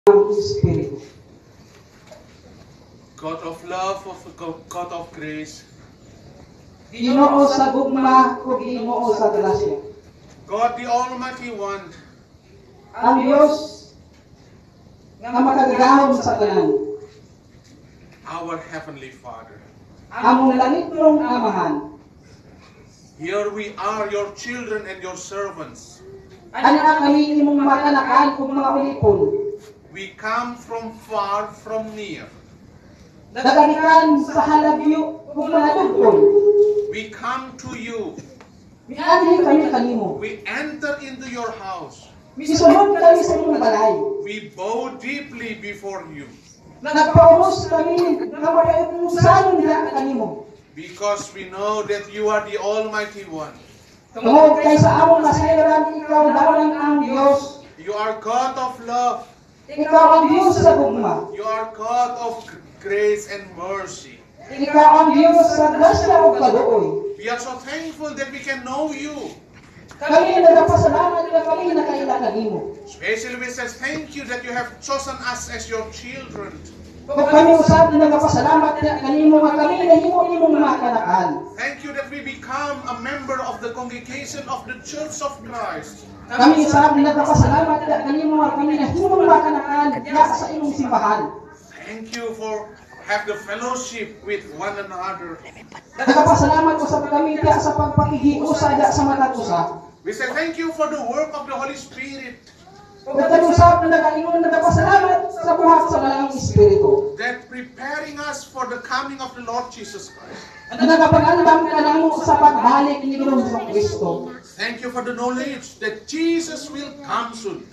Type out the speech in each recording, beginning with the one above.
Espiritu. God of love, God of grace, Ginoo sa gugma ug Ginoo sa grasya. God the Almighty One, Ang Dios nga makagagahom sa tanan. our Heavenly Father. Among langitong Amahan. Here we are, your children and your servants. Ana kami imong makanakan ug mga ulipon. We come from far, from near. Nagagikan sa halagyo ug mga tugtong. We come to you. Mianhi kami kanimo. We enter into your house. Misulod kami sa imong balay. We bow deeply before you. Nagpaubos kami nga makaipusan niya kanimo. Because we know that you are the Almighty One. Tungod kay sa among nasayran, ikaw daw lang ang Dios. You are God of love. Ikaw ang Diyos sa gugma. You are God of grace and mercy. Ikaw ang Diyos sa grasya ug kaluoy. We are so thankful that we can know you. Kami nagapasalamat nga kami nakaila kanimo. Especially we say thank you that you have chosen us as your children. Kung kami usab nagapasalamat nga kanimo nga kami nahimo nimong makanakan. Thank you that we become a member of the congregation of the Church of Christ. Kami usab nagapasalamat nga kanimo nga kami nahimong makanakan diha sa imong simbahan. Thank you for have the fellowship with one another. Nagapasalamat usab kami diha sa pagpakihiusa diha sa matag usa. We say thank you for the work of the Holy Spirit Ug usab nagaingon nagapasalamat sa buhat sa Malaking Espiritu. that preparing us for the coming of the Lord Jesus Christ. Nagapag-andam kanamo sa pagbalik ni Ginoong Kristo. Thank you for the knowledge that Jesus will come soon.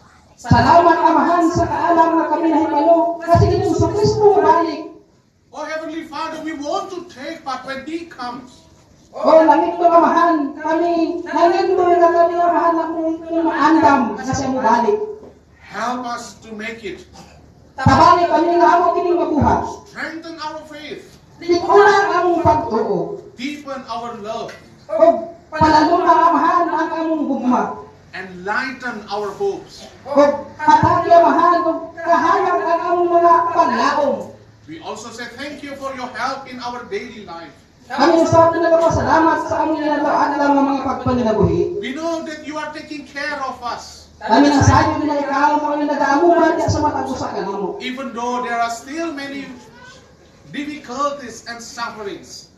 Salamat Amahan sa kaalam nga kami nahibalo kasi Ginoong Kristo balik. Oh Heavenly Father, we want to take part when He comes. O langit ko Amahan, kami nangendo nga kami Amahan na kung maandam sa siya mo balik. Help us to make it. Tabalik kami nga amo kining mabuhat. Strengthen our faith. Likulan among pagtuo. Deepen our love. O palalong Amahan ang among gugma. Enlighten our hopes. O katagi Amahan o kahayang ang among mga paglaom. We also say thank you for your help in our daily life. Kami usab na nagapasalamat sa among adlaw-adlaw nga mga pagpaninabuhi. We know that you are taking care of us. Kami nasayo na ikaw mo ang nag-aamuhan diya sa matag usa kanamo. Even though there are still many difficulties and sufferings.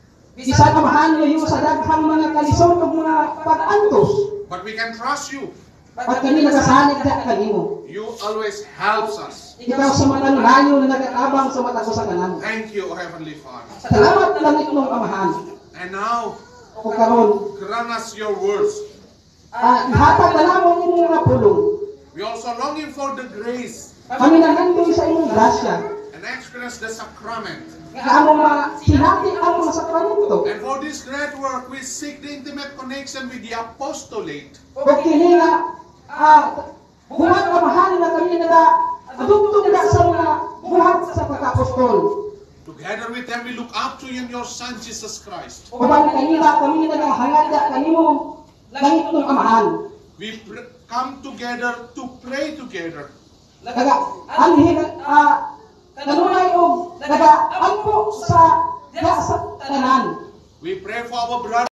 Bisan Amahan yo sa daghang mga kalisod ug mga pag-antos. But we can trust you. Pag kami nagasalig diya kanimo. You always helps us. Ikaw sa matang layo na nagatabang sa matag usa kanamo. Thank you, O Heavenly Father. Salamat lang itong Amahan. And now, O karon, grant us your words. ihatag na namon imong mga pulong. We also longing for the grace Kami nangandoy sa imong grasya. and experience the sacrament. Nga among sinati ang mga sakramento. And for this great work, we seek the intimate connection with the apostolate. O kini nga buhat Amahan na kami adugtong na sa mga buhat sa pagka-apostol. Together with them, we look up to you and your Son, Jesus Christ. Uban kanila kami nagahangad kanimo langit ng Amahan. We come together to pray together. Anhin kanunay og nagaampo sa tanan. We pray for our brothers.